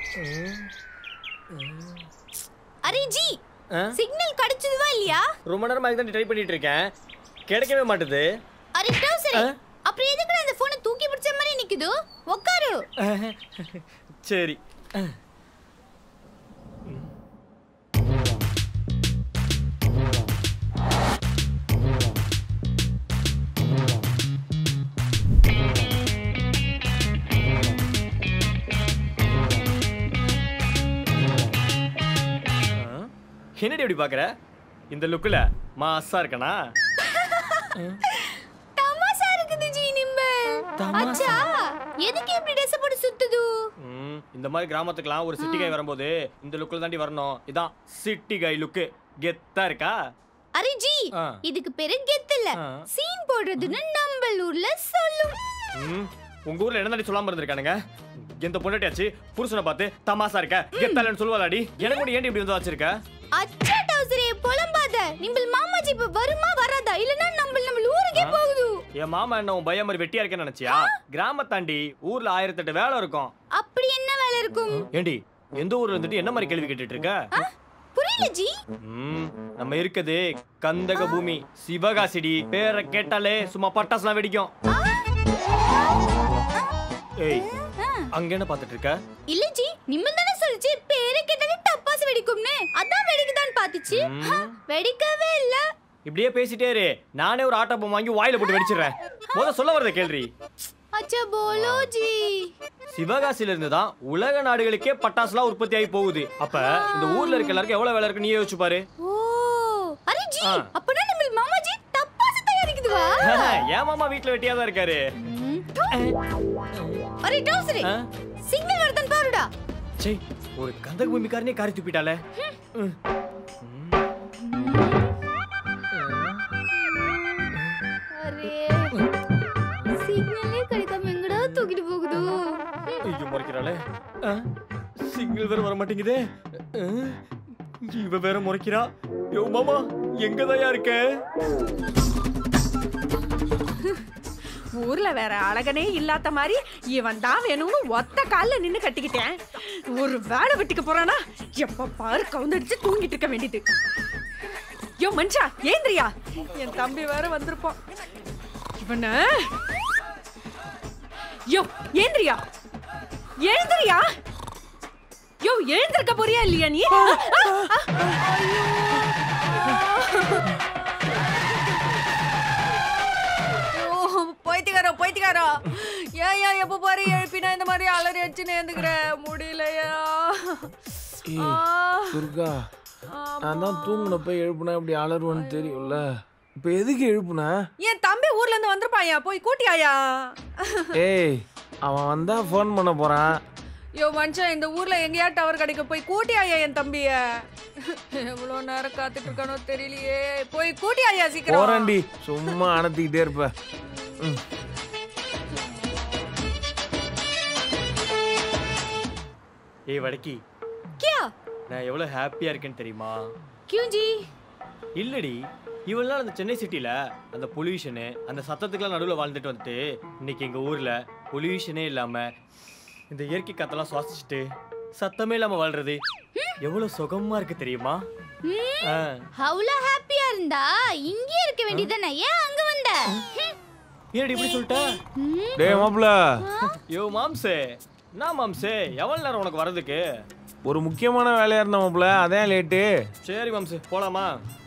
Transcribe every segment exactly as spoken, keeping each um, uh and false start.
Array G signal கிடைச்சதுவா இல்லையா? ரொம்ப நேரமா இதான் ட்ரை பண்ணிட்டு இருக்கேன், கிடைக்கவே மாட்டுது. அரே டவுசரே, அப்புறம் எதுக்கு அந்த போனை தூக்கி பிடிச்ச மாதிரி நிக்குது? உட்காரு. சரி. என்னடி அப்படி பாக்குற? இந்த லுக்ல மாசா இருக்கனா? தமாஷா இருக்குது ஜி நிம்ப. அச்சா, எதுக்கு இப்படி ட்ரெஸ் போட்டு சுத்துது? இந்த மாதிரி கிராமத்துக்குலாம் ஒரு சிட்டி காய் வரும்போது இந்த லுக்ல தாண்டி வரணும். இதான் சிட்டி காய் லுக். கெத்தா இருக்கா? அரே ஜி, இதுக்கு பேரு கெத்து இல்ல, சீன் போடுறதுன்னு நம்ம ஊர்ல சொல்லும். உங்க ஊர்ல என்ன தாண்டி சொல்லாம இருந்திருக்கானுங்க? எந்த பொண்டாட்டியாச்சு புருஷனை பார்த்து தமாசா இருக்க கெத்தாலன்னு சொல்லுவாளாடி. எனக்கு கூட ஏன் இப்படி வந்து வச்சிருக்க? அச்சா டவுசரே, புலம்பாத. நிம்பல் மாமாஜி இப்ப வருமா வராதா? இல்லனா நம்ம நம்ம ஊருக்கே போகுது. என் மாமா என்ன உன் பையன் மாதிரி வெட்டியா இருக்கேன்னு நினைச்சியா? கிராம தாண்டி ஊர்ல ஆயிரத்தி எட்டு வேலை இருக்கும். அப்படி என்ன வேலை இருக்கும்? ஏண்டி எந்த ஊர்ல இருந்துட்டு என்ன மாதிரி கேள்வி கேட்டுட்டு இருக்க? புரியல ஜி. நம்ம இருக்குது கந்தக பூமி, சிவகாசிடி. பேரை கேட்டாலே சும்மா பட்டாசுலாம் வெடிக்கும். ஏய், அங்க என்ன பாத்துட்டு இருக்க? இல்ல ஜி, நிம்மல் தான சொல்லுச்சு பேரை கேட்டாலே டப்பாஸ் வெடிக்கும்னு. அதான் வெடிக்குதான் பாத்துச்சு. வெடிக்கவே இல்ல. இப்படியே பேசிட்டே இரு, நானே ஒரு ஆட்டோ பாம் வாங்கி வாயில போட்டு வெடிச்சிடுறேன். முதல்ல சொல்ல வரத கேள்றி. அச்சா போலோ ஜி. சிவகாசில இருந்து தான் உலக நாடுகளுக்கே பட்டாசுலாம் உற்பத்தி ஆகி போகுது. அப்ப இந்த ஊர்ல இருக்க எல்லாருக்கும் எவ்வளவு வேலை இருக்கு நீ யோசிச்சு பாரு. ஓ, அரே ஜி, அப்பனா நிம்மல் மாமாஜி டப்பாஸ் தயாரிக்குதுவா? ஏன் மாமா வீட்ல வெட்டியா தான் இருக்காரு. அரே டவுசரே, சிக்னல் வருதன் பாருடா. சே, ஒரு கந்தக பூமிக்காரனே காரி துப்பிட்டாளே. அரே, சிக்னலே கிடைக்காம எங்கடா தூக்கிட்டு போகுது? ஐயோ முறைக்கிறாளே. சிக்னல் வேற வர மாட்டேங்குதே. இவ வேற முறைக்கிறா. யோ மாமா, எங்கதான் இருக்க? ஊர்ல வேற அழகனே இல்லாத மாதிரி இவன் தான் வேணும்னு ஒத்த கால்ல நின்னு கட்டிக்கிட்டேன். ஒரு வேலை வெட்டிக்க போறானா எப்ப பாரு கவுந்தடிச்சு தூங்கிட்டு இருக்க வேண்டியது. யோ மனுஷா, ஏந்திரியா, என் தம்பி வேற வந்திருப்பான். இவன யோ ஏந்திரியா, எழுந்திரியா. யோ எழுந்திருக்க போறியா இல்லையா நீ? போய்த்திக்காரோ போய்த்திக்காரோ, ஏன் ஏன் எப்ப பாரு எழுப்பினா இந்த மாதிரி அலறி அடிச்சுன்னு எழுந்துக்கிற முடியலையா? துர்கா, நான் தான் தூங்குனப்ப எழுப்புனா இப்படி அலறுவான்னு தெரியும்ல. இப்ப எதுக்கு எழுப்புன? என் தம்பி ஊர்ல இருந்து வந்திருப்பாயா, போய் கூட்டியாயா? ஏய், அவன் வந்தா போன் பண்ண போறான். யோ மனுஷன், இந்த ஊர்ல எங்கேயா டவர் கிடைக்க, போய் கூட்டியாயா என் தம்பிய? எவ்வளவு நேரம் காத்துட்டு இருக்கானோ தெரியலையே, போய் கூட்டியாயா சீக்கிரம். போறேன்டி, சும்மா அனத்திக்கிட்டே இருப்ப. ஏய் வடக்கி, கியா நான் எவ்வளவு ஹாப்பியா இருக்கேன்னு தெரியுமா? क्यों जी? இல்லடி, இவெல்லாம் அந்த சென்னை சிட்டில அந்த பொல்யூஷனு அந்த சத்தத்துக்குலாம் நடுவில் வாழ்ந்துட்டு வந்துட்டு இன்னைக்கு எங்க ஊர்ல பொல்யூஷனே இல்லாம இந்த இயற்கை காத்தெல்லாம் சுவாசிச்சுட்டு சத்தமே இல்லாம வாழ்றது எவ்வளவு சுகமா இருக்கு தெரியுமா? அவ்வளோ ஹாப்பியா இருந்தா இங்கே இருக்க வேண்டியதானே, ஏன் அங்க வந்த? ஏடி இப்படி சொல்லிட்ட? டேய் மாப்ள. யோ மாம்சே, நான் மாம்சே எவ்வளவு நேரம் உனக்கு வரதுக்கு? ஒரு முக்கியமான வேலையா இருந்த மாப்ள, அதான் லேட்டு. சரி மாம்சே, போலாமா?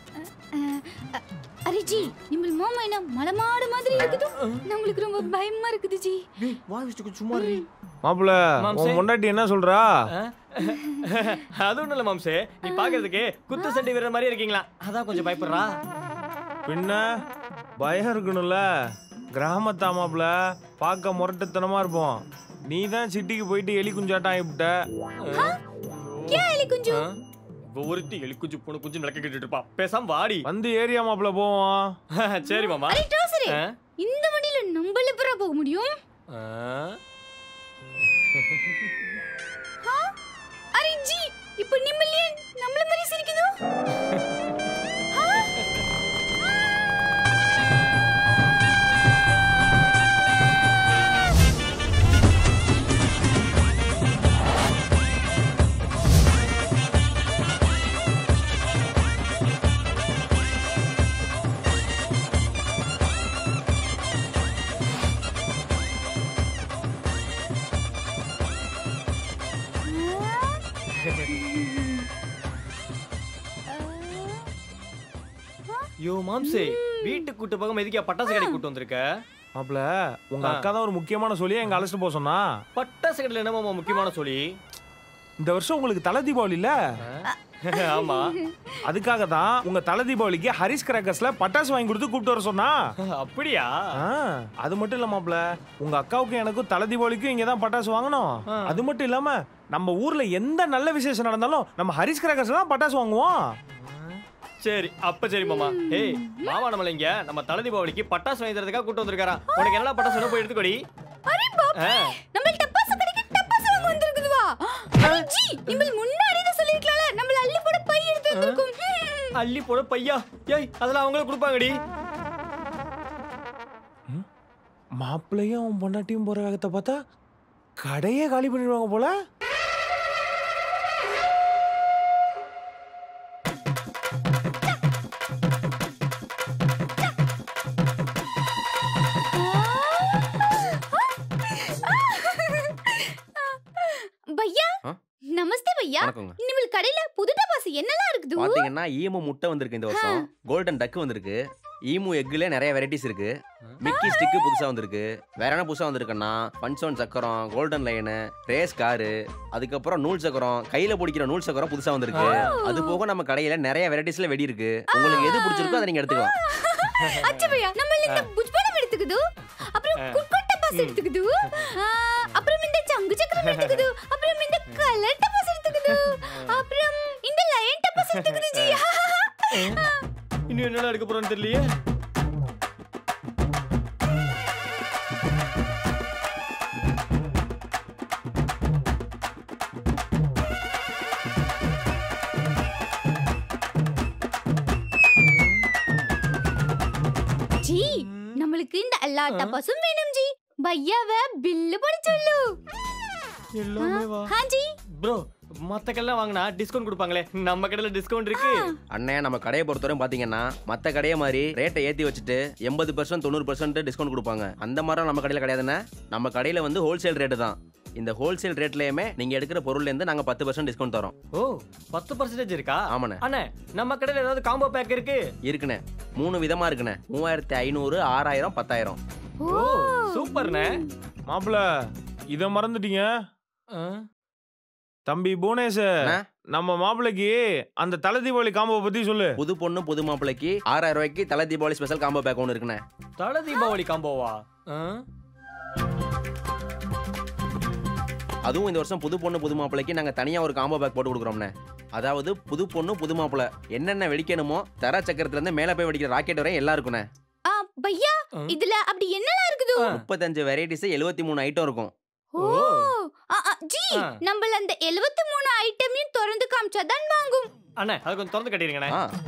அரே ஜி, நிம்மல் மாமா என்ன மலமாடு மாதிரி இருக்குது. உங்களுக்கு ரொம்ப பயமா இருக்குது ஜி. வாய் வச்சுட்டு சும்மா இரு. மாப்ள, உன் பொண்டாட்டி என்ன சொல்றா? அது ஒண்ணும் இல்ல மாம்சே, நீ பாக்குறதுக்கு குத்து சண்டை வீரர் மாதிரி இருக்கீங்களா, அதான் கொஞ்சம் பயப்படுறா. பின்ன பயம் இருக்கணும்ல. கிராமத்தா மாப்ள, பார்க்க முரட்டுத்தனமா இருப்போம். நீ தான் சிட்டிக்கு போயிட்டு எலி குஞ்சாட்டம் ஆகிவிட்ட. எலி குஞ்சு? ஒவ்வொருத்தி எலி குஞ்சு போன குஞ்சு நடக்க கேட்டுட்டு இருப்பா. பேசாம வாடி, வந்து ஏரியா மாப்ள போவோம். சரி மாமா. அரே டோசரே, இந்த வண்டியில நம்மள எப்பறா போக முடியும்? அரே ஜி, இப்போ நிம்மல்லே நம்மள மாதிரி சிரிக்குது. யோ மாம்சே வீட்டுக்கு கூட்டு போகாம எதுக்கே பட்டாசு கடை கூட்டு வந்திருக்க? மாப்ள உங்க அக்கா தான் ஒரு முக்கியமான சொல்லியே எங்க அழைச்சிட்டு போக சொன்னா. பட்டாசு கடையில் என்ன மாமா முக்கியமான சொல்லி? இந்த வருஷம் உங்களுக்கு தலை தீபாவளி இல்ல? ஆமா. அதுக்காக தான் உங்க தலை தீபாவளிக்கு ஹரிஸ் கிராக்கர்ஸ்ல பட்டாசு வாங்கி கொடுத்து கூப்பிட்டு வர சொன்னா. அப்படியா? அது மட்டும் இல்ல மாப்ள, உங்க அக்காவுக்கும் எனக்கும் தலை தீபாவளிக்கும் இங்க தான் பட்டாசு வாங்கணும். அது மட்டும் இல்லாம நம்ம ஊர்ல எந்த நல்ல விசேஷம் நடந்தாலும் நம்ம ஹரிஸ் கிராக்கர்ஸ்ல தான் பட்டாசு வாங்குவோம். சரி அப்ப சரி மாமா. ஏய் மாமா நம்மள இங்க நம்ம தலை தீபாவளிக்கு பட்டாசு வாங்கி தரதுக்காக கூட்டு வந்திருக்காரா. உனக்கு என்னடா பட்டாசு வேணும் போய் எடுத்துக்கோடி. அரே பாப்பா நம்ம டப்பாசு கடைக்கு டப்பாசு வாங்க வந்திருக்குதுவா. ஜி நீங்கள் முன்னாடியே சொல்லிருக்கல நம்ம அள்ளி போட பை எடுத்து வந்திருக்கோம். அள்ளி போட பையா? ஏய் அதெல்லாம் அவங்களே கொடுப்பாங்கடி. மாப்பிள்ளையும் அவன் பொண்டாட்டியும் போற வேகத்தை பார்த்தா கடையே காலி பண்ணிடுவாங்க போல. பையா நமஸ்தே பையா. நம்ம கடையில புது டப்பாசு என்னலாம் இருக்குது? பாத்தீங்கன்னா ஈமு முட்டை வந்திருக்கு இந்த வருஷம், கோல்டன் டக் வந்திருக்கு, ஈமு எக்ல நிறைய வெரைட்டிஸ் இருக்கு, மிக்கி ஸ்டிக் புதுசா வந்திருக்கு, வேற என்ன புதுசா வந்திருக்குன்னா பன்சோன் சக்கரம், கோல்டன் லைனு, ரேஸ் காரு, அதுக்கப்புறம் நூல் சக்கரம், கையில பிடிக்கிற நூல் சக்கரம் புதுசா வந்திருக்கு. அது போக நம்ம கடையில நிறைய வெரைட்டிஸ்ல வெடி இருக்கு. உங்களுக்கு எது பிடிச்சிருக்கோ அதை நீங்க எடுத்துக்கலாம். அச்சா பையா நம்ம இந்த புஜ்பானம் எடுத்துக்குது, அப்புறம் குட்குட் டப்பாஸ் எடுத்துக்குது, அப்புறம் இந்த சங்கு சக்கரம் எடுத்துக்குது, அப்புறம் இந்த கலர் டப்பாஸ் எடுத்துக்குது, அப்புறம் இந்த லயன் டப்பாஸ் எடுத்துக்குது ஜி. இன்னும் என்னடா எடுக்க போறோம்னு தெரியலையே. ஜி நம்மளுக்கு இந்த எல்லா டப்பாஸும் வேணும் ஜி. பையாவை பில்லு போட சொல்லு. எல்லாமே வா. हां जी ப்ரோ மத்த கடையில வாங்குனா டிஸ்கவுண்ட் கொடுப்பாங்களே, நம்ம கடையில டிஸ்கவுண்ட் இருக்கு. அண்ணே நம்ம கடையை பொறுத்தவரை பாத்தீங்கன்னா மத்த கடையை மாதிரி ரேட்டை ஏத்தி வச்சுட்டு எண்பது பர்சன்ட் தொண்ணூறு பர்சன்ட் டிஸ்கவுண்ட் கொடுப்பாங்க. அந்த மாதிரி நம்ம கடையில கிடையாதுண்ணே. நம்ம கடையில வந்து ஹோல்சேல் ரேட்டு தான். இந்த ஹோல்சேல் ரேட்லயுமே நீங்க எடுக்கிற பொருள்ல இருந்து நாங்க பத்து பர்சன்ட் டிஸ்கவுண்ட் தரோம். ஓ பத்து பர்சன்டேஜ் இருக்கா? ஆமாண்ணே. அண்ணே நம்ம கடையில ஏதாவது காம்போ பேக் இருக்கு? இருக்குண்ணே, மூணு விதமா இருக்குண்ணே. மூவாயிரத்தி ஐநூறு, ஆறாயிரம், பத்தாயிரம். ஓ சூப்பர்ண்ணே. மாப்பிள்ள இத மறந்துட்டீங்க தம்பி புவனேஷ். நம்ம மாப்பிளைக்கு அந்த தலை தீபாவளி காம்போ பத்தி சொல்லு. புது பொண்ணு புது மாப்பிளைக்கு ஆறாயிரம் ரூபாய்க்கு தலை தீபாவளி ஸ்பெஷல் காம்போ பேக் ஒன்று இருக்குண்ணே. தலை தீபாவளி காம்போவா? அதுவும் இந்த வருஷம் புது பொண்ணு புது மாப்பிளைக்கு நாங்க தனியா ஒரு காம்போ பேக் போட்டு கொடுக்குறோம்ண்ணே. அதாவது புது பொண்ணு புது மாப்பிளை என்னென்ன வெடிக்கணுமோ தர சக்கரத்துல இருந்து மேல போய் வெடிக்கிற ராக்கெட் வரையும் எல்லாம் இருக்குண்ணே. பையா இதுல அப்படி என்னலாம் இருக்குது? முப்பத்தஞ்சு வெரைட்டிஸ், எழுபத்தி மூணு ஐட்டம் இருக்கும். ஓ ஜி நம்ம அந்த எழுபத்தி மூணு ஐட்டமையும் திறந்து காமிச்சாதான் வாங்கும். அண்ணே அது கொஞ்சம் திறந்து கட்டிருங்கண்ணே.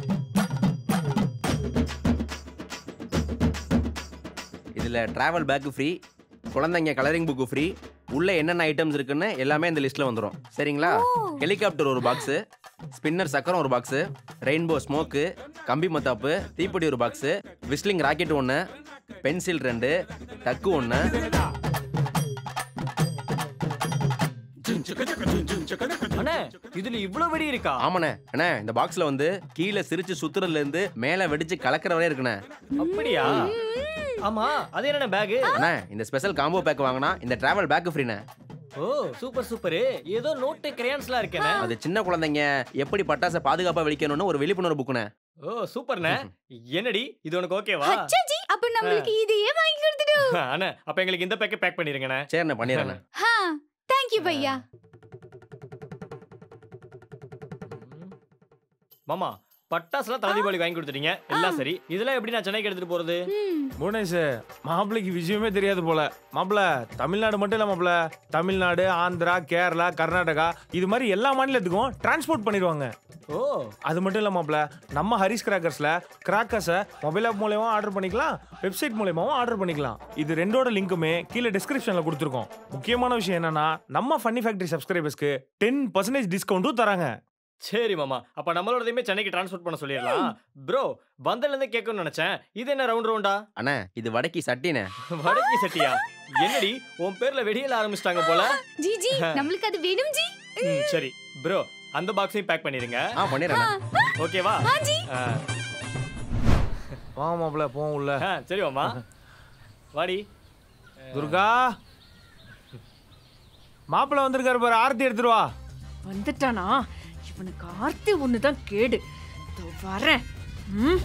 இதுல டிராவல் பேக் ஃப்ரீ, குழந்தைங்க கலரிங் புக் ஃப்ரீ, உள்ள என்னென்ன ஐட்டம்ஸ் இருக்குன்னு எல்லாமே இந்த லிஸ்ட்ல வந்துரும். சரிங்களா? ஹெலிகாப்டர் ஒரு பாக்ஸ், ஸ்பின்னர் சக்கரம் ஒரு பாக்ஸ், ரெயின்போ ஸ்மோக்கு, கம்பி மத்தாப்பு, தீப்பொடி ஒரு பாக்ஸ், விஸ்லிங் ராக்கெட் ஒன்று, பென்சில் ரெண்டு, டக்கு ஒன்று. அண்ணே இதுல இவ்வளவு வெடி இருக்கா? ஆமாண்ணே. அண்ணே இந்த பாக்ஸ்ல வந்து கீழே சிரிச்சு சுத்துறதுல இருந்து மேல வெடிச்சு கலக்கிற வரையும் இருக்குண்ணே. அப்படியா? ஆமா அது என்ன பேக்? அண்ணே இந்த ஸ்பெஷல் காம்போ பேக் வாங்கினா இந்த டிராவல் பேக் ஃப்ரீண்ணே. Oh super super. ஏதோ நோட் கிரையான்ஸ்லாம் இருக்கேனே. அது சின்ன குழந்தைங்க எப்படி பட்டாசை பாதுகாப்பா வெடிக்கணும்னு ஒரு விழிப்புணர்வு புக்குண்ணே. ஓ சூப்பர்ண்ணே. என்னடி இது உனக்கு ஓகேவா? அச்சா ஜி அப்ப நமக்கு இதையே வாங்கி கொடுத்துடு. அண்ணே அப்ப எங்களுக்கு இந்த பேக்கை பேக் பண்ணிருங்கண்ணே. சரிண்ணே பண்ணிடுறேண்ணே. ஹா தேங்க் யூ பையா. மாமா பட்டாசுலாம் தலை தீபாவளி வாங்கி கொடுத்துட்டீங்க, எல்லாம் சரி. இதெல்லாம் எப்படி நான் சென்னைக்கு எடுத்துட்டு போறது? புவனேஷ் மாப்பிளைக்கு விஷயமே தெரியாது போல. மாப்பிள்ள தமிழ்நாடு மட்டும் இல்ல மாப்பிள்ள, தமிழ்நாடு, ஆந்திரா, கேரளா, கர்நாடகா இது மாதிரி எல்லா மாநிலத்துக்கும் டிரான்ஸ்போர்ட் பண்ணிடுவாங்க. ஓ அது மட்டும் இல்ல மாப்பிள்ள, நம்ம ஹரிஸ் கிராக்கர்ஸ்ல கிராக்கர்ஸை மொபைல் ஆப் மூலமா ஆர்டர் பண்ணிக்கலாம், வெப்சைட் மூலமாவும் ஆர்டர் பண்ணிக்கலாம். இது ரெண்டோட லிங்க்குமே கீழே டிஸ்கிரிப்ஷன்ல கொடுத்துருக்கோம். முக்கியமான விஷயம் என்னன்னா நம்ம ஃபன்னி ஃபேக்டரி சப்ஸ்கிரைபர்ஸ்க்கு டென் பர்சன்டேஜ் டிஸ்கவுண்ட்டும் தராங்க. சரி மாமா, அப்ப நம்மளோடதையுமே சென்னைக்கு டிரான்ஸ்போர்ட் பண்ண சொல்லிடலாம். ப்ரோ வந்தல இருந்து கேட்கணும்னு நினைச்சேன், இது என்ன ரவுண்ட் ரவுண்டா? அண்ணா இது வடக்கி சட்டினே. வடக்கி சட்டியா? என்னடி உன் பேர்ல வெடியல ஆரம்பிச்சிட்டாங்க போல. ஜி ஜி நமக்கு அது வேணும் ஜி. சரி ப்ரோ அந்த பாக்ஸையும் பேக் பண்ணிருங்க. ஆ பண்ணிடுறேன். ஓகேவா? हां जी. வாங்க மாப்பிள்ள போவோம் உள்ள. ஆ சரி மாமா வாடி. துர்கா மாப்பிள்ள வந்திருக்காரு பாரு, ஆர்த்தி எடுத்துட்டு வா. வந்துட்டானா? இவனுக்கு ஆர்த்தி ஒண்ணுதான் கேடு. இதோ வரேன். ம்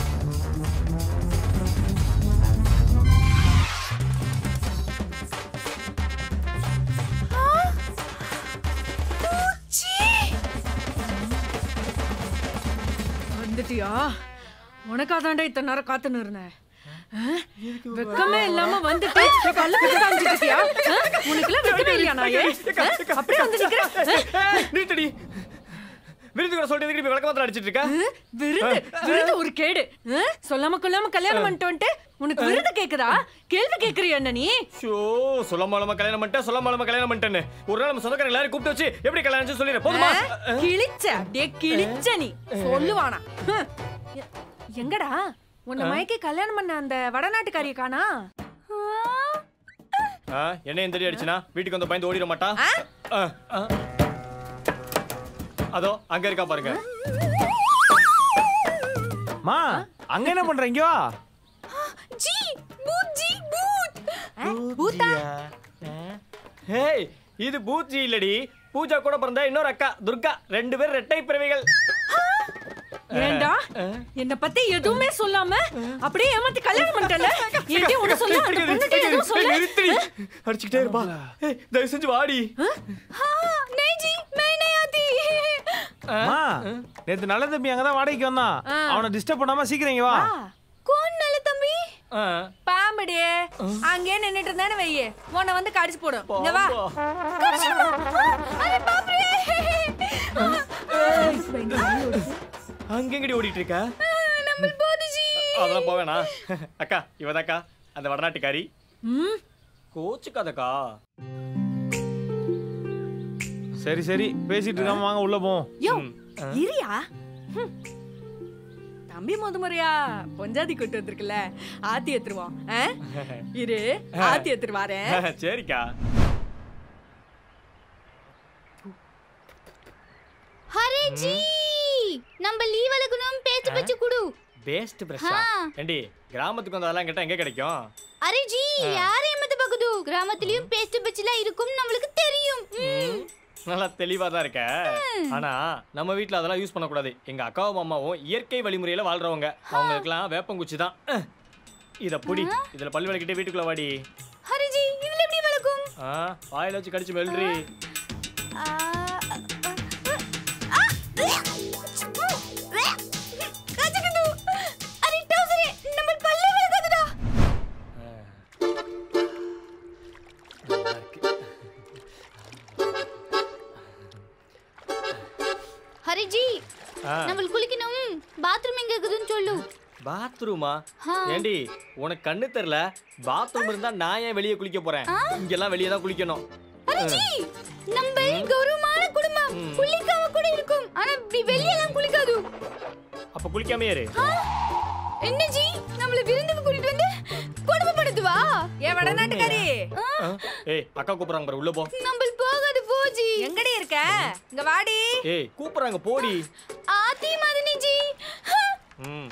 வந்துட்டியா? உனக்காதாண்டா இத்தனை நேரம் காத்துன்னு இருந்தேன். வெக்கமே இல்லாம வந்துட்டு கல்ல போட்டு காமிச்சிட்டு இருக்கியா? உனக்குலாம் வெக்கமே இல்லையா? நாயே அப்படியே வந்து நிக்கிறேன். நிறுத்தடி. விருது கூட சொல்லிட்டு எதுக்கு விளக்க மாத்திரம் அடிச்சிட்டு இருக்க? விருது விருது ஒரு கேடு. சொல்லாம கொள்ளாம கல்யாணம் பண்ணிட்டு வந்துட்டு உனக்கு விருது கேக்குதா? கேள்வி கேக்குறியா என்ன நீ? ஷோ சொல்லாம கல்யாணம் பண்ணிட்டேன் சொல்லாம கல்யாணம் பண்ணிட்டேன்னு ஒரு நாள் நம்ம சொந்தக்காரங்க எல்லாரும் கூப்பிட்டு வச்சு எப்படி கல்யாணம் சொல்லிடுற போதுமா? கிழிச்ச அப்படியே கிழிச்ச நீ சொல்லுவானா? எங்கடா உன்னை மயக்கி கல்யாணம் பண்ண அந்த வடநாட்டுக்காரிய காணா? என்ன எந்த அடிச்சுனா வீட்டுக்கு வந்து பயந்து ஓடிட மாட்டா? அதோ அங்க இருக்கா பாருங்க. மா அங்க என்ன பண்றீங்க? ஜி பூத் ஜி பூத். பூத்தா? ஹேய் இது பூத் ஜி இல்லடி, பூஜா கூட பிறந்த இன்னொரு அக்கா துர்கா. ரெண்டு பேர் ரெட்டை பிறவிகள். ஏண்டா என்ன பத்தி எதுவுமே சொல்லாம அப்படியே ஏமாத்தி கல்யாணம் பண்ணிட்டல? ஏண்டி உன்ன சொல்ல அந்த பொண்ணுட்ட எதுவும் சொல்ல? அடிச்சிட்டே இருப்பா. ஏய் தயவு செஞ்சு வாடி. हां नहीं जी मैं नहीं आती. மா நேத்து நல்ல தம்பி அங்க தான் வாடகைக்கு வந்தான். அவனை டிஸ்டர்ப் பண்ணாம சீக்கிரம் இங்க வா. कौन நல்ல தம்பி? பாம்படியே அங்கே நின்னுட்டு இருந்தானே வெய்யே உன்னை வந்து கடிச்சு போடும். இங்க வா. கடிச்சு போடும். அரே பாப் ரே. அங்க எங்கடி ஓடிட்டு இருக்க? நம்ம போதுஜி. அதெல்லாம் போவேனா? அக்கா இவதாக்கா அந்த வடநாட்டுக்காரி. ம் கோச்சுக்காதக்கா. சரி சரி பேசிட்டு இருக்காம வாங்க உள்ள போவோம். யோ இரியா. தம்பி முதுமுறையா பொஞ்சாதி கொண்டு வந்திருக்குல்ல, ஆத்தி ஏத்துருவோம். இரு ஆத்தி ஏத்துரு வரேன். சரிக்கா. அரே ஜி நம்ம லீவ் அலகுனம் பேச்சு பச்சு குடு. பெஸ்ட் பிரஷா. ஏண்டி கிராமத்துக்கு வந்ததெல்லாம் கேட்டா எங்க கிடைக்கும்? அரே ஜி யாரே மத்த பகுது கிராமத்திலயும் பேஸ்ட் பச்சுலாம் இருக்கும் நமக்கு தெரியும். நல்லா தெளிவா தான் இருக்க. ஆனா நம்ம வீட்ல அதெல்லாம் யூஸ் பண்ண கூடாது. எங்க அக்காவும் அம்மாவும் இயற்கை வழிமுறையில வாழ்றவங்க. அவங்களுக்குலாம் வேப்பங்குச்சி தான். இத புடி. இதுல பல்லு விளக்கிட்டே வீட்டுக்குள்ள வாடி. அரே ஜி இதுல எப்படி விளக்கும்? ஆ வாயில வச்சு கடிச்சு மெல்றி. கஜகது அரே டவுசரே நம்ம பல்லே விளக்குதுடா. அரே ஜி நம்ம குளிக்கணும். பாத்ரூம் எங்க இருக்குதுன்னு சொல்லு. பாத்ரூமா? ஏண்டி உனக்கு கண்ணு தெரியல? பாத்ரூம் இருந்தா நான் ஏன் வெளியே குளிக்க போறேன்? இங்கெல்லாம் வெளியே தான் குளிக்கணும். அரே ஜி நம்ம கௌரவமான குடும்பம் குளிக்காம கூட இருக்கும். ஆனா வெளிய எல்லாம் குளிக்காது. அப்ப குளிக்காம இரு. என்ன ஜி நம்மள விருந்துக்கு கூட்டிட்டு வந்து கொடுமைப்படுத்துவா? ஏ வடநாட்டுக்காரி. ஏய் அக்கா கூப்பிடுறாங்க பாரு, உள்ள போ. நம்ம போகாது போஜி. எங்கடி இருக்க? இங்க வாடி. ஏய் கூப்பிடுறாங்க போடி. ஆதி மதனி ஜி. ம்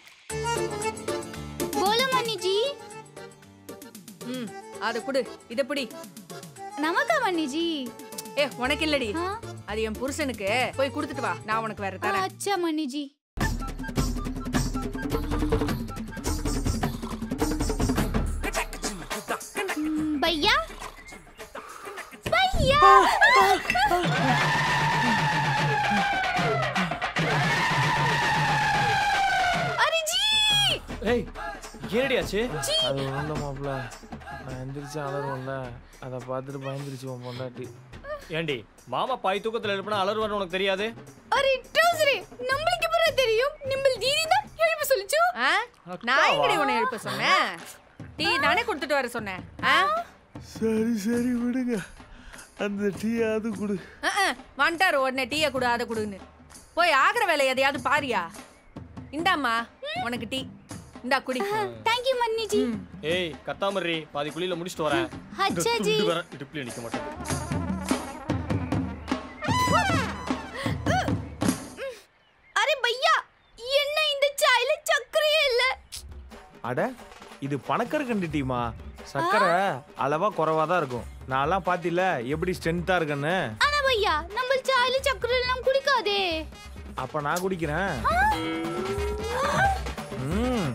போல மன்னி ஜி. ம் அத குடு. இத புடி. நமக்கா மன்னி ஜி? ஏ உனக்கு இல்லடி, அது என் புருஷனுக்கு. போய் கொடுத்துட்டு வா, நான் உனக்கு வேற தரேன். அச்சா மன்னி ஜி. भैया भैया अरे जी ஏய் என்னடி ஆச்சு? அது ஒண்ணுல மாப்பிள்ள நான் எந்திரிச்சு அலறுவோம்ல, அதை பார்த்துட்டு பயந்துருச்சு உன் பொண்டாட்டி. ஏண்டி மாமா பாய் தூக்கத்துல எழுப்பினா அலறுவான்னு உனக்கு தெரியாது? अरे ट्राउजरे நம்மளுக்கு எப்பற தெரியும்? நிம்மல் தீதி தான் எழுப்ப சொல்லுச்சு. நான் எங்கடி உன்னை எழுப்ப சொன்னேன்? டீ தானே கொடுத்துட்டு வர சொன்னேன். சரி சரி விடுங்க, அந்த டீ அது குடு. வந்துட்டாரு உடனே டீயை குடு அதை குடுன்னு. போய் ஆகிற வேலை எதையாவது பாரியா? இந்தாம்மா உனக்கு டீ. இந்தா குடி. थैंक यू मन्नी जी. ஏய் கத்தாமறி, பாதி குளியில முடிச்சிட்டு வரேன். अच्छा जी. துண்டு வர இடுப்புல நிக்க மாட்டேன். अरे भैया என்ன இந்த சாய்ல சக்கரையே இல்ல. அட இது பணக்கற்கண்டு டீமா. சக்கரை அளவா குறைவா தான் இருக்கும். நான்லாம் பாத்தில எப்படி ஸ்ட்ரென்த்தா இருக்குன்னு. ஆனா பையா நம்ம சாயில சக்கரை எல்லாம் குடிக்காதே. அப்ப நான் குடிக்கிறேன். ம்.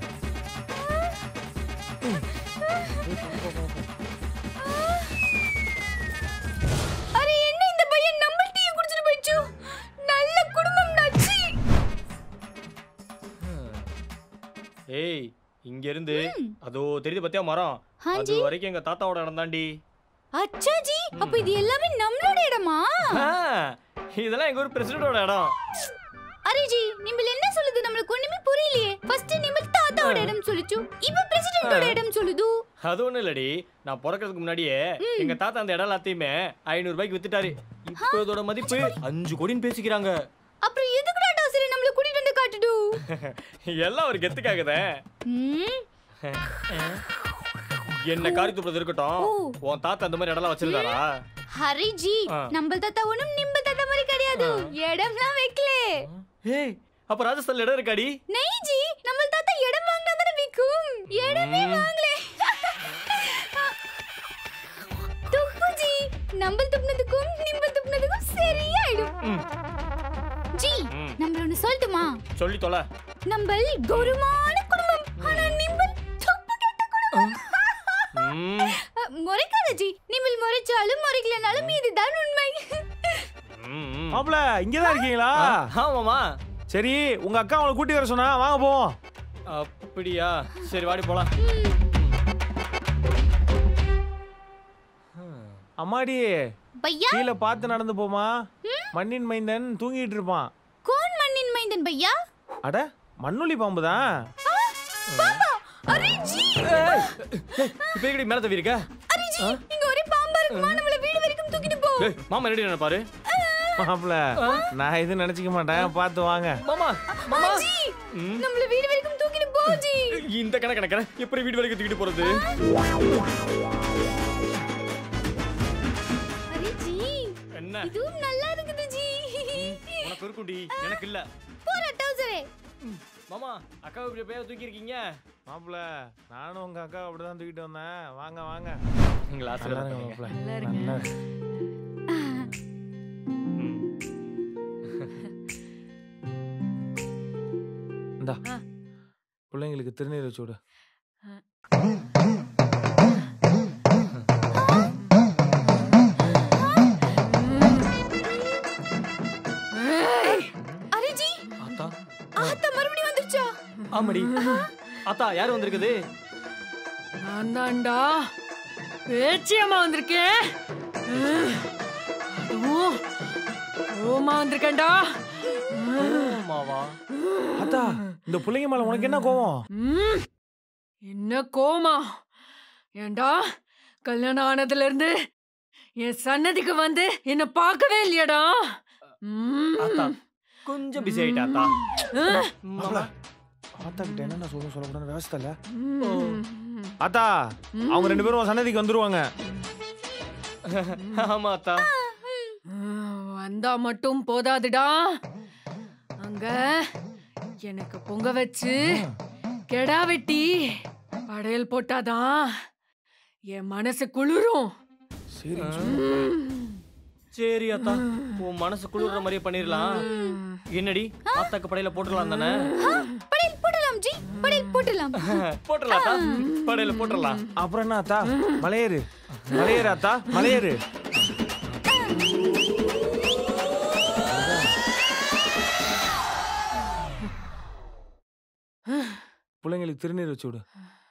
அரே என்ன இந்த பையன் நம்ம டீ குடிச்சிட்டு போயிச்சு. நல்ல குடும்பம் நச்சி. ஏய் இங்க இருந்து அதோ தெரியுது பத்தியா மரம், அது வரைக்கும் எங்க தாத்தாவோட இடம் தாண்டி. அச்சா ஜி, அப்ப இது எல்லாமே நம்மளோட இடமா? இதெல்லாம் எங்க ஊர் பிரசிடென்ட்டோட இடம். அரே ஜி, நிம்பல் என்ன சொல்லுது நம்மளுக்கு ஒண்ணுமே புரியலையே. ஃபர்ஸ்ட் நிம்பல் தாத்தாவோட இடம் சொல்லுச்சு, இப்ப பிரசிடென்ட்டோட இடம் சொல்லுது. அது ஒண்ணும் இல்லடி, நான் பிறக்கிறதுக்கு முன்னாடியே எங்க தாத்தா அந்த இடம் எல்லாத்தையுமே ஐநூறு ரூபாய்க்கு வித்துட்டாரு. இப்போ இதோட மதிப்பு அஞ்சு கோடின்னு பேசிக்கிறாங்க. அப்புறம் எதுக்குடா டாசரி நம்மள கூட்டிட்டு வந்து காட்டுது? எல்லாம் ஒரு கெத்துக்காகதே. என்ன காரி துப்புறது இருக்கட்டும், உன் தாத்தா அந்த மாதிரி இடம்லாம் வச்சிருந்தாரா? ஹரி ஜி, நம்ம தாத்தா ஒண்ணும் நிம்ப தாத்தா மாதிரி கிடையாது, இடம்லாம் வைக்கல. ஏய் அப்ப ராஜஸ்தான்ல இடம் இருக்காடி? நெய் ஜி, நம்ம தாத்தா இடம் வாங்கினா தானே விக்கும், இடமே வாங்கல. துப்பு ஜி, நம்ம துப்புனதுக்கும் நிம்ப துப்புனதுக்கும் சரியாயிடும். ஜி, நம்ம ஒன்னு சொல்லட்டுமா? சொல்லி தொலை. நம்ம கௌரவமான குடும்பம், ஆனா நிம்ப துப்பு கெட்ட குடும்பம். முறைக்காத ஜி, நிம்பல் முறைச்சாலும் முறைக்கலனாலும் இதுதான் உண்மை. மாப்ள இங்கதான் இருக்கீங்களா? ஆமாமா. சரி உங்க அக்கா அவளை கூட்டி வர சொன்னா, வாங்க போவோம். அப்படியா? சரி வாடி போலாம். அம்மாடி பையா கீழ பார்த்து நடந்து போமா. மண்ணின் மைந்தன் தூங்கிட்டு இருப்பான். கோன் மண்ணின் மைந்தன் பையா? அட மண்ணுளி பாம்பு தான். பாம்பா? அரே ஜி, இப்போ எங்கடி மேல தவி இருக்க? அரே ஜி, இங்க ஒரே பாம்பா இருக்குமா, நம்மள வீடு வரைக்கும் தூக்கிட்டு போ. ஏய் மாமா ரெடி என்ன பாரு. மாப்ள நான் இது நினைச்சிக்க மாட்டேன், பார்த்து வாங்க. மாமா மாமா ஜி, நம்மள வீடு வரைக்கும் தூக்கிட்டு போ ஜி. இந்த கணக்கு கணக்கற எப்படி வீடு வரைக்கும் தூக்கிட்டு போறது? அரே ஜி, என்ன இதுவும் நல்லா இருக்குது ஜி. உனக்கு இருக்குடி, எனக்கு இல்ல. போற டவுசரே. மாமா அக்காவை இப்படி பேர தூக்கி இருக்கீங்க. மாப்ள நானும் உங்க அக்கா அப்படிதான் தூக்கிட்டு வந்தேன். வாங்க வாங்க. நீங்க லாஸ்ட் நல்லா இருங்க மாப்ள. நல்லா இருங்க. நல்லா இருக்கு. இந்தா பிள்ளைங்களுக்கு திருநீர் வச்சு விடு. அரே ஜி, அத்தா ஆத்தா மறுபடியும் வந்துச்சா? ஆமாடி. அத்தா யார் வந்திருக்குது? நான் தான்டா பேச்சியம்மா வந்திருக்கேன். அதுவும் ஓமா வந்திருக்கேன்டா. மாவா அத்தா இந்த பிள்ளைங்க மேல உனக்கு என்ன கோவம்? ம், என்ன கோமா? ஏண்டா கல்யாணம் ஆனதுல இருந்து என் சன்னதிக்கு வந்து என்ன பார்க்கவே இல்லையடா. ம். அத்தா கொஞ்சம் பிஸி ஆயிட்டா அத்தா. மாப்ள ஆத்தா கிட்ட என்ன சொல்ல சொல்லக்கூடாது விவசாய இல்ல. ம். ஆத்தா அவங்க ரெண்டு பேரும் சன்னதிக்கு வந்துருவாங்க. ஆமா அத்தா. வந்தா மட்டும் போதாதுடா, அங்க எனக்கு பொங்க வச்சு கெடா வெட்டி படையல் போட்டாதான் என் மனசு குளிரும். சரி சரி அத்தா, உன் மனசு குளிர்ற மாதிரியே பண்ணிடலாம். என்னடி ஆத்தாக்கு படையில போட்டுடலாம் தானே? படையல் போடலாம் ஜி, படையல் போடலாம். போட்டுடலாம் அத்தா, படையில போட்டுடலாம். அப்புறம் என்ன ஆத்தா? மலையேறு மலையேறு ஆத்தா மலையேறு. பிள்ளைங்களுக்கு திருநீர் வச்சு விடு.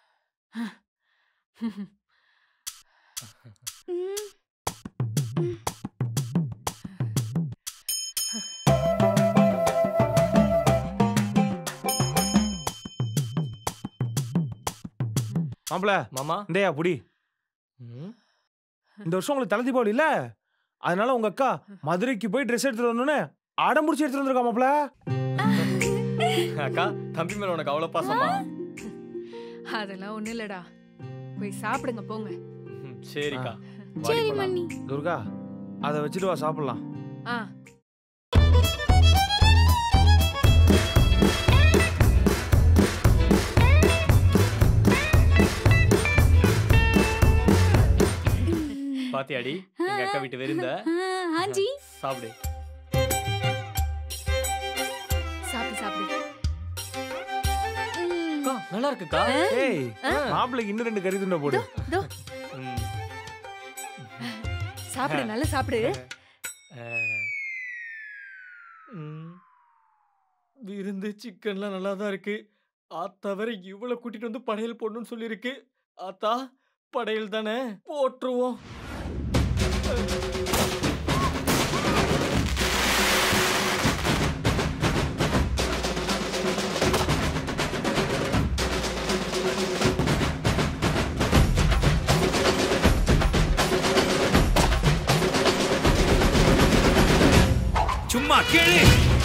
மாப்பிள மாமா இந்தயா புடி. இந்த வருஷம் உங்களுக்கு தலை தீபாவளி இல்ல, அதனால உங்க அக்கா மதுரைக்கு போய் ட்ரெஸ் எடுத்துட்டு வரணும்னு அடம் முடிச்சு எடுத்துட்டு வந்திருக்கா மாப்பிள. அக்கா தம்பி மேல உனக்கு அவ்வளவு பாசமா? அதெல்லாம் ஒண்ணு இல்லடா, போய் சாப்பிடுங்க போங்க. சரிக்கா. சரி மன்னி. துர்கா அதை வச்சுட்டு வா சாப்பிடலாம். ஆ பாத்தியாடி எங்க அக்கா வீட்டு விருந்த ஆஞ்சி சாப்பிடு சாப்பிடு சாப்பிடு அக்கா நல்லா இருக்குக்கா ஏய் மாப்பிளைக்கு இன்னும் ரெண்டு கறி துண்டை போடு தோ ம். சாப்பிடு நல்லா சாப்பிடு ம். விருந்து சிக்கன்லாம் நல்லா தான் இருக்கு ஆத்தா வேற இவ்வளவு கூட்டிட்டு வந்து படையல் போடணும்னு சொல்லியிருக்கு ஆத்தா படையல் தானே போட்டுருவோம் சும்மா கேளு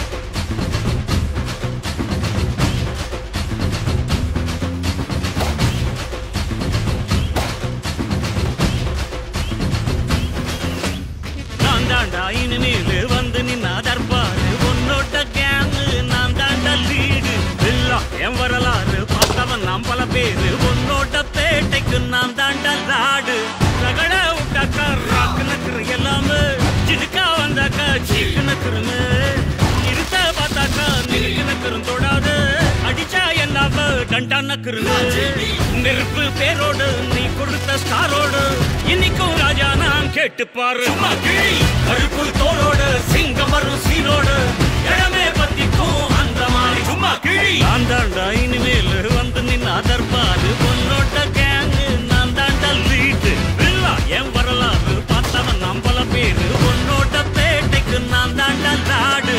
இனிமேல் வந்து நின்னா தர்பாரு உன்னோட கேங்கு நான் தாண்டா லீடு எல்லாம் என் வரலாறு பார்த்தவன் நாம் பல பேரு உன்னோட பேட்டைக்கு நான் தாண்டா லாடு ரகட விட்டாக்கா ராக்கு நக்குரு எல்லாமே சிடுக்கா வந்தாக்கா சீக்கு நக்குருங்க இருத்த பார்த்தாக்கா நிறுக்கு நக்குரும் தொடாது அடிச்சா என்னாவ டண்டா நக்குருங்க நெருப்பு பேரோடு நீ கொடுத்த ஸ்டாரோடு இன்னைக்கும் ராஜா நான் கேட்டு பாரு கருப்பு தோளோடு சிங்கம் வரும் சீனோடு இடமே பத்திக்கும் அந்த மாதிரி சும்மா கிழி நான் தாண்டா இனிமேல் வந்து நின்று அதற்பாரு பொன்னோட்ட கேங்கு நான் தாண்டா லீட்டு இல்லா என் வரலாறு பார்த்தவன் நாம் பல பேரு பொன்னோட்ட பேட்டைக்கு நான் தாண்டா லாடு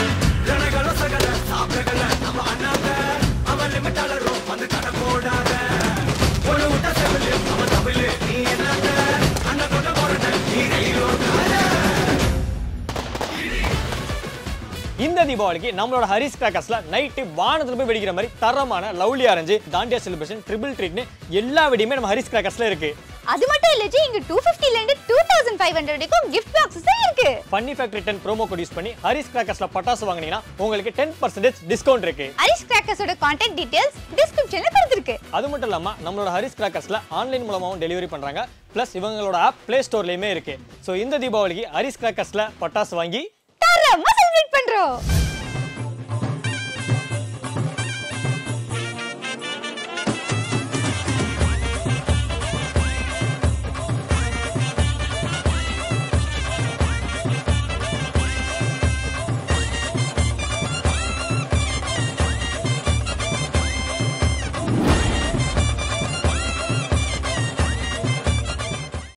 இந்த தீபாவளிக்கு நம்மளோட ஹரிஸ் கிராக்கர்ஸ்ல நைட்டு வானத்துல போய் வெடிக்கிற மாதிரி தரமான lovely orange Dandiya celebration triple ட்ரீட்னு எல்லா வெடியுமே நம்ம ஹரிஸ் கிராக்கர்ஸ்ல இருக்கு. அது மட்டும் இல்ல ஜி, இங்க two fifty ல இருந்து two thousand five hundred வரைக்கும் gift boxes இருக்கு. Funny factory ten promo code use பண்ணி ஹரிஸ் கிராக்கர்ஸ்ல பட்டாசு வாங்குனீங்கன்னா உங்களுக்கு ten percent டிஸ்கவுண்ட் இருக்கு. ஹரிஸ் கிராக்கர்ஸோட கான்டாக்ட் டீடைல்ஸ் டிஸ்கிரிப்ஷன்ல கொடுத்திருக்கு. அது மட்டும் இல்லாம நம்மளோட ஹரிஸ் கிராக்கர்ஸ்ல ஆன்லைன் மூலமாவும் டெலிவரி பண்றாங்க. பிளஸ் இவங்களோட ஆப் பிளே ஸ்டோர்லயுமே இருக்கு. சோ இந்த தீபாவளிக்கு ஹரிஸ் கிராக்கர்ஸ்ல பட்டாசு வாங்கி தரமா செலிப்ரேட் பண்றோம்.